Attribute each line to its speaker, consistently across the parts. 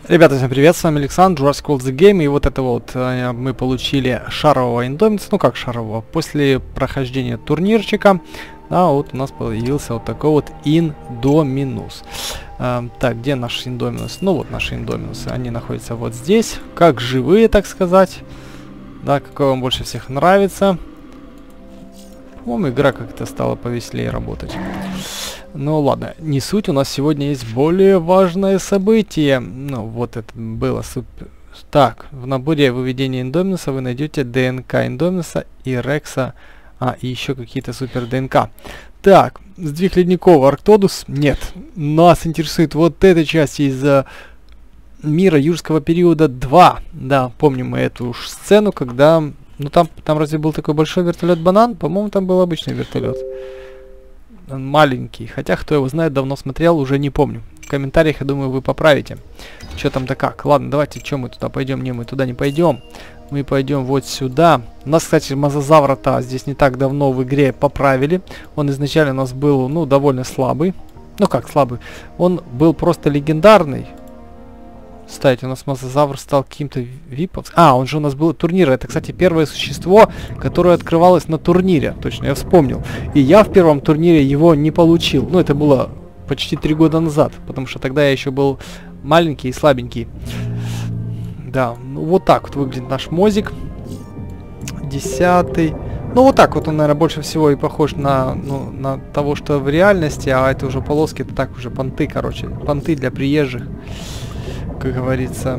Speaker 1: Ребята, всем привет, с вами Александр, Jurassic World The Game, и вот это вот мы получили шарового индоминуса, ну как шарового, после прохождения турнирчика, да, вот у нас появился вот такой вот индоминус. Так, где наш индоминус? Ну вот наши индоминусы, они находятся вот здесь, как живые, так сказать, да, какой вам больше всех нравится. По-моему, игра как-то стала повеселее работать. Ну ладно, не суть, у нас сегодня есть более важное событие. Ну вот это было супер. Так, в наборе выведения индоминуса вы найдете ДНК индоминуса и Рекса, и еще какие-то супер ДНК. Так, сдвиг ледников Арктодус? Нет. Нас интересует вот эта часть из мира юрского периода 2. Да, помним мы эту сцену, когда... Ну там разве был такой большой вертолет-банан? По-моему, там был обычный вертолет. Маленький. Хотя, кто его знает, давно смотрел, уже не помню. В комментариях, я думаю, вы поправите. Что там да как. Ладно, давайте, что мы туда пойдем? Не, мы туда не пойдем. Мы пойдем вот сюда. У нас, кстати, мозазавра-то здесь не так давно в игре поправили. Он изначально у нас был, ну, довольно слабый. Ну как слабый? Он был просто легендарный. Кстати, у нас мозазавр стал каким-то виповским. Он же у нас был турнир. Это, кстати, первое существо, которое открывалось на турнире. Точно, я вспомнил. И я в первом турнире его не получил. Ну, это было почти 3 года назад. Потому что тогда я еще был маленький и слабенький. Да, ну вот так вот выглядит наш мозик. 10-й. Ну, вот так вот он, наверное, больше всего и похож на, ну, на того, что в реальности. А это уже полоски, это так уже понты, короче. Понты для приезжих. Как говорится.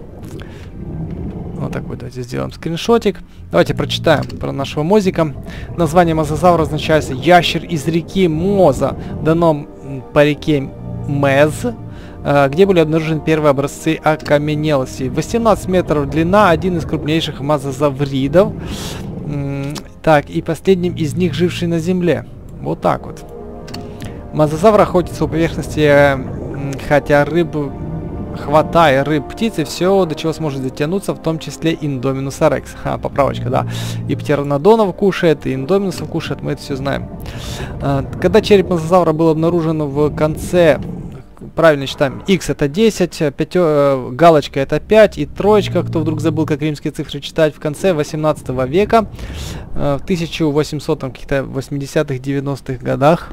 Speaker 1: Вот так вот, давайте сделаем скриншотик. Давайте прочитаем про нашего мозика. Название мозазавра означает ящер из реки Моза, дано по реке Мез, где были обнаружены первые образцы окаменелости. 18 метров длина, один из крупнейших мозазавридов. Так, и последним из них живший на земле. Вот так вот. Мозазавр охотится у поверхности, хотя рыбу... Хватая рыб, птиц и все, до чего сможет дотянуться, в том числе индоминуса Рекс. Поправочка, да. И птеранодонов кушает, и индоминусов кушает, мы это все знаем. Когда череп мозазавра был обнаружен в конце, правильно считаем, X это 10, галочка это 5, и троечка, кто вдруг забыл, как римские цифры читать, в конце 18 века, в 1800, каких-то 80-х, 90-х годах,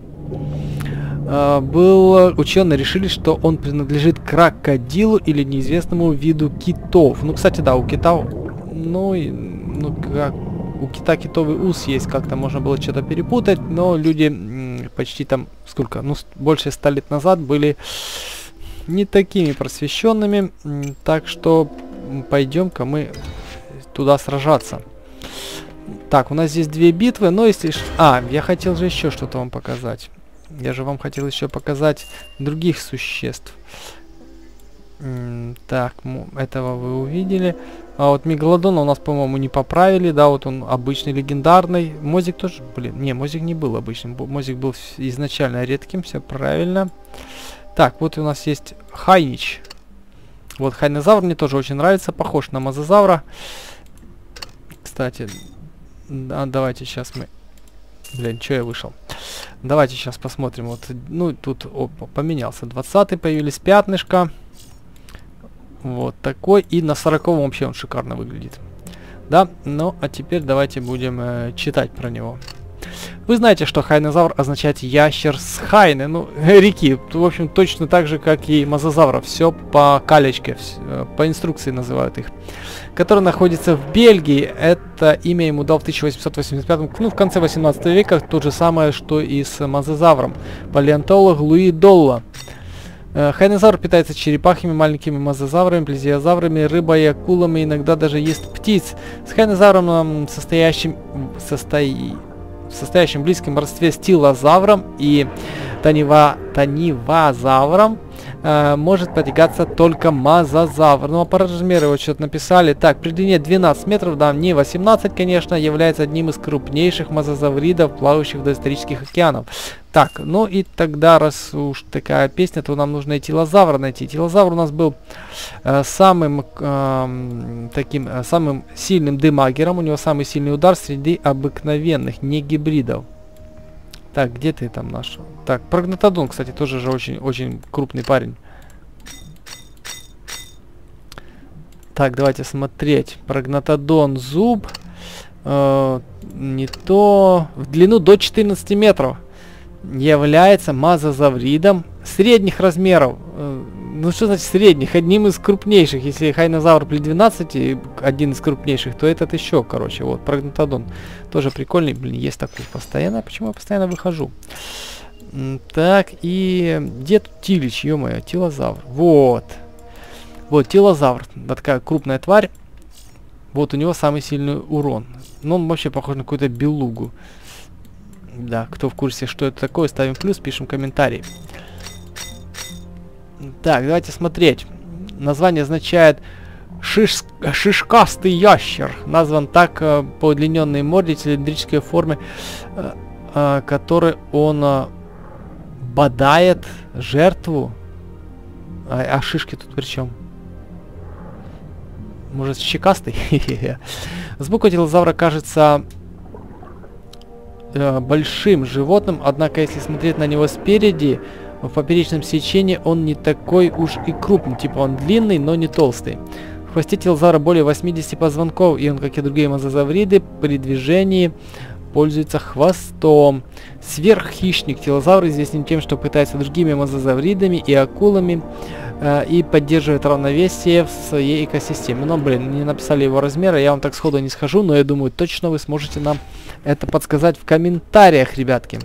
Speaker 1: ученые решили, что он принадлежит крокодилу или неизвестному виду китов. Ну, кстати, да, у кита, как у кита китовый ус есть, как-то можно было что-то перепутать, но люди почти там, сколько, ну, больше 100 лет назад были не такими просвещенными, так что пойдем-ка мы туда сражаться. Так, у нас здесь 2 битвы, но если... я хотел же еще что-то вам показать. Я же вам хотел еще показать других существ. Так, этого вы увидели. А вот мегалодона у нас, по-моему, не поправили. Да, вот он обычный, легендарный. Мозик тоже, не, Мозик не был обычным. Мозик был изначально редким, все правильно. Так, вот у нас есть Хайнич. Вот Хайнозавр мне тоже очень нравится, похож на мозазавра. Кстати, давайте сейчас мы... Блин, что я вышел? Давайте сейчас посмотрим. Вот, ну, тут поменялся. 20-й появились пятнышко. Вот такой. И на 40-м вообще он шикарно выглядит. Да, ну, а теперь давайте будем читать про него. Вы знаете, что хайнозавр означает ящер с хайны, ну, реки. В общем, точно так же, как и мозазавра. Все по калечке, по инструкции называют их. Который находится в Бельгии. Это имя ему дал в 1885, ну, в конце 18 века. То же самое, что и с мозазавром. Палеонтолог Луи Долла. Хайнозавр питается черепахами, маленькими мозазаврами, плезиозаврами, рыбой, акулами, иногда даже ест птиц. С хайнозавром, состоящим в близком родстве с тилозавром и танивазавром, может потягаться только мозазавр. Ну, а по размеру вот что-то написали. Так, при длине 12 метров, да, не 18, конечно, является одним из крупнейших мозазавридов, плавающих в доисторических океанов. Так, ну и тогда, раз уж такая песня, то нам нужно и тилозавра найти. Тилозавр у нас был самым сильным демагером. У него самый сильный удар среди обыкновенных, не гибридов. Так, где ты там наш? Так, Прогнатодон, кстати, тоже же очень крупный парень. Так, давайте смотреть. Прогнатодон зуб. Не то. В длину до 14 метров. Является мозазавридом средних размеров. Ну что значит средних? Одним из крупнейших. Если хайнозавр при 12, один из крупнейших, то этот еще, короче. Вот, прогнатодон. Тоже прикольный. Блин, есть такой постоянно. Почему я постоянно выхожу? Так, и где тут Тилич, ё-моё, тилозавр. Вот. Вот, тилозавр. Да, такая крупная тварь. Вот у него самый сильный урон. Но он вообще похож на какую-то белугу. Да, кто в курсе, что это такое, ставим плюс, пишем комментарий. Так, давайте смотреть. Название означает шишкастый ящер. Назван так по удлиненной морде, цилиндрической форме, которой он бодает жертву. А шишки тут при чем? Может, щекастый? Сбоку тилозавра кажется большим животным, однако если смотреть на него спереди, в поперечном сечении он не такой уж и крупный, типа он длинный, но не толстый. В хвосте тилозавра более 80 позвонков, и он, как и другие мозазавриды, при движении пользуется хвостом. Сверххищник тилозавр известен тем, что пытается другими мозазавридами и акулами и поддерживает равновесие в своей экосистеме. Но, блин, не написали его размера, я вам так сходу не схожу, но я думаю, точно вы сможете нам это подсказать в комментариях, ребятки.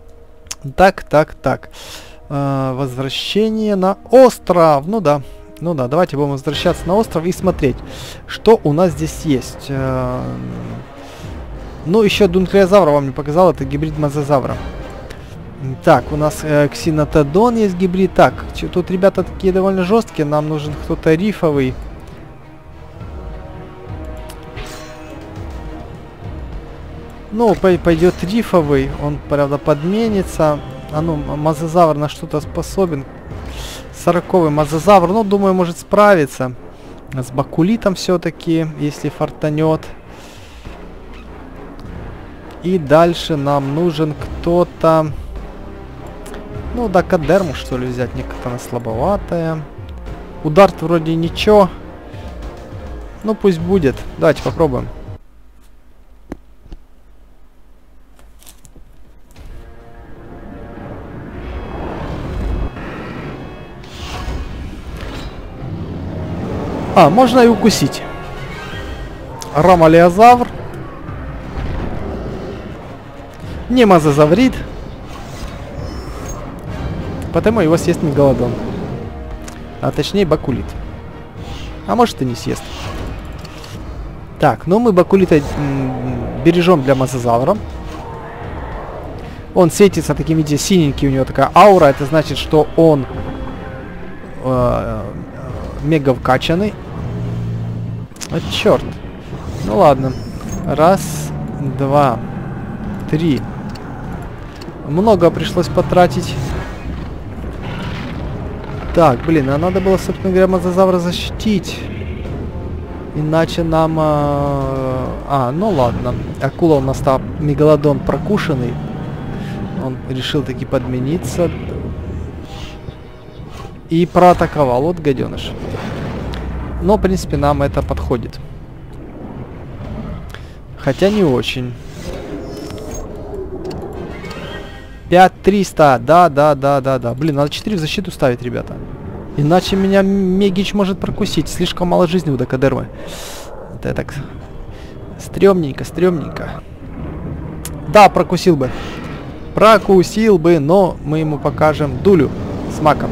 Speaker 1: Так. Возвращение на остров. Ну да, давайте будем возвращаться на остров и смотреть, что у нас здесь есть. Ну, еще дунклеозавра вам не показал, это гибрид мозазавра. Так, у нас ксенотодон есть гибрид. Так, тут ребята такие довольно жесткие, нам нужен кто-то рифовый. Ну, пойдет рифовый, он, правда, подменится. А ну, мозазавр на что-то способен. 40-й мозазавр, ну, думаю, может справиться. С бакулитом все-таки, если фартанет. И дальше нам нужен кто-то... Ну, дакодерму, что ли, взять. Некоторая она слабоватая. Удар вроде ничего. Ну, пусть будет. Давайте попробуем. А, можно и укусить. Ромалиозавр. Не мозазаврид. Потому его съест мегалодон. А точнее бакулит. А может и не съест. Так, ну мы бакулита бережем для мозазавра. Он светится таким, видите, синенький, у него такая аура. Это значит, что он мега вкачанный. А, черт. Ну ладно. Раз, два, три. Много пришлось потратить. Так, блин, а надо было, собственно говоря, мозазавра защитить. Иначе нам... ну ладно. Акула у нас там, мегалодон прокушенный. Он решил таки подмениться. И проатаковал. Вот гаденыш. Но, в принципе, нам это подходит. Хотя не очень. 5300. Да. Блин, надо 4 в защиту ставить, ребята. Иначе меня Мегич может прокусить. Слишком мало жизни у дакодермы. Это так... Стрёмненько. Да, прокусил бы. Но мы ему покажем дулю с маком.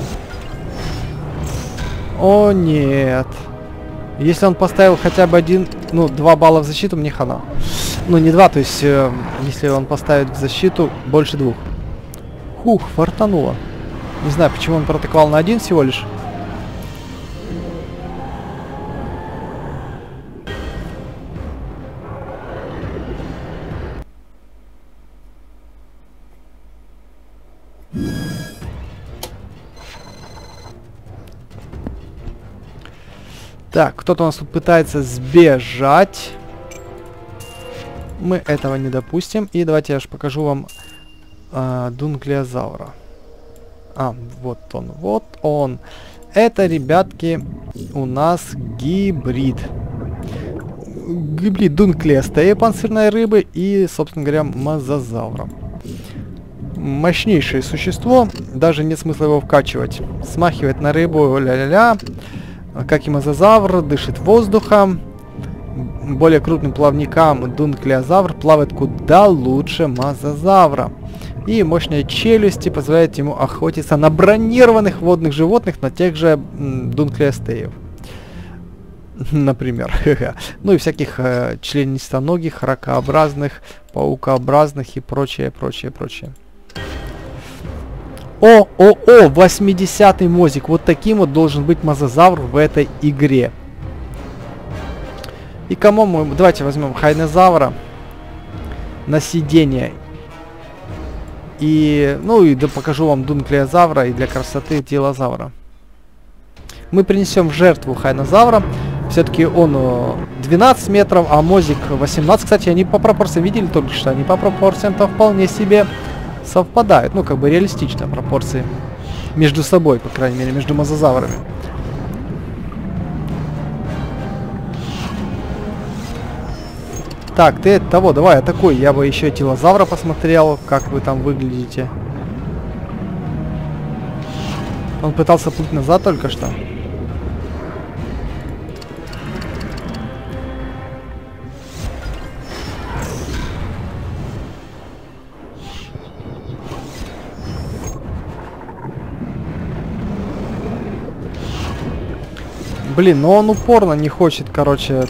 Speaker 1: О, нет. Если он поставил хотя бы 2 балла в защиту, мне хана. Ну, не 2, то есть, если он поставит в защиту, больше 2. Хух, фартануло. Не знаю, почему он протаковал на 1 всего лишь. Так, кто-то у нас тут пытается сбежать. Мы этого не допустим. И давайте я же покажу вам дунклеозавра. Вот он. Это, ребятки, у нас гибрид. Гибрид дунклеостея, панцирной рыбы, и, собственно говоря, мозазавра. Мощнейшее существо, даже нет смысла его вкачивать. Смахивает на рыбу, ля-ля-ля. Как и мозазавр, дышит воздухом. Более крупным плавникам дунклеозавр плавает куда лучше мозазавра. И мощные челюсти позволяют ему охотиться на бронированных водных животных, на тех же дунклеостеев. Например. Ну и всяких членистоногих, ракообразных, паукообразных и прочее, прочее, прочее. О, 80-й мозик. Вот таким вот должен быть мозазавр в этой игре. И кому мы... Давайте возьмем хайнозавра на сиденье. И... Ну и да, покажу вам дунклеозавра и для красоты телозавра. Мы принесем в жертву хайнозавра. Все-таки он 12 метров, а мозик 18. Кстати, они по пропорциям видели только что. Они по пропорциям-то вполне себе совпадают. Ну, как бы реалистично пропорции. Между собой, по крайней мере, между мозазаврами. Так, ты того, давай атакуй. Я бы еще телозавра посмотрел, как вы там выглядите. Он пытался плыть назад только что. Блин, но он упорно не хочет, короче.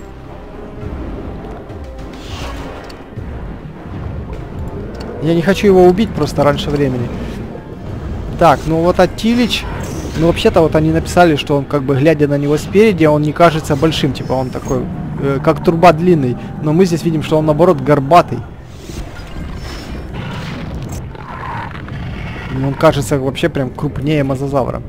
Speaker 1: Я не хочу его убить просто раньше времени. Так, ну вот Аттилич. Ну вообще-то вот они написали, что он как бы глядя на него спереди, он не кажется большим. Типа он такой, как труба длинный. Но мы здесь видим, что он наоборот горбатый. И он кажется вообще прям крупнее мозазавра.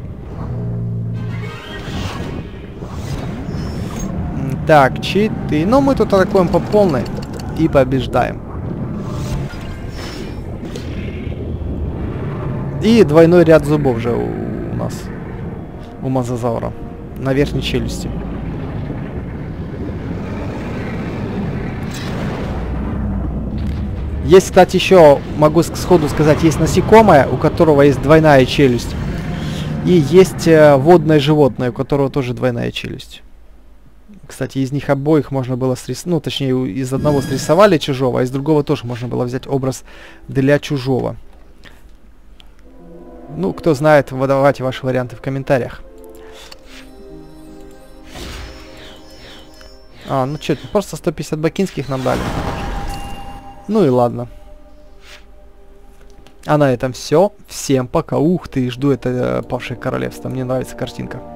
Speaker 1: Так, читы. Ну, мы тут атакуем по полной и побеждаем. И двойной ряд зубов же у нас. У мозазавра. На верхней челюсти. Есть, кстати, еще, могу сходу сказать, есть насекомое, у которого есть двойная челюсть. И есть водное животное, у которого тоже двойная челюсть. Кстати, из них обоих можно было срисовать, ну, точнее, из одного срисовали чужого, а из другого тоже можно было взять образ для чужого. Ну, кто знает, выдавайте ваши варианты в комментариях. А, ну что, просто 150 бакинских нам дали. Ну и ладно. А на этом все. Всем пока. Ух ты, жду это павшее королевство. Мне нравится картинка.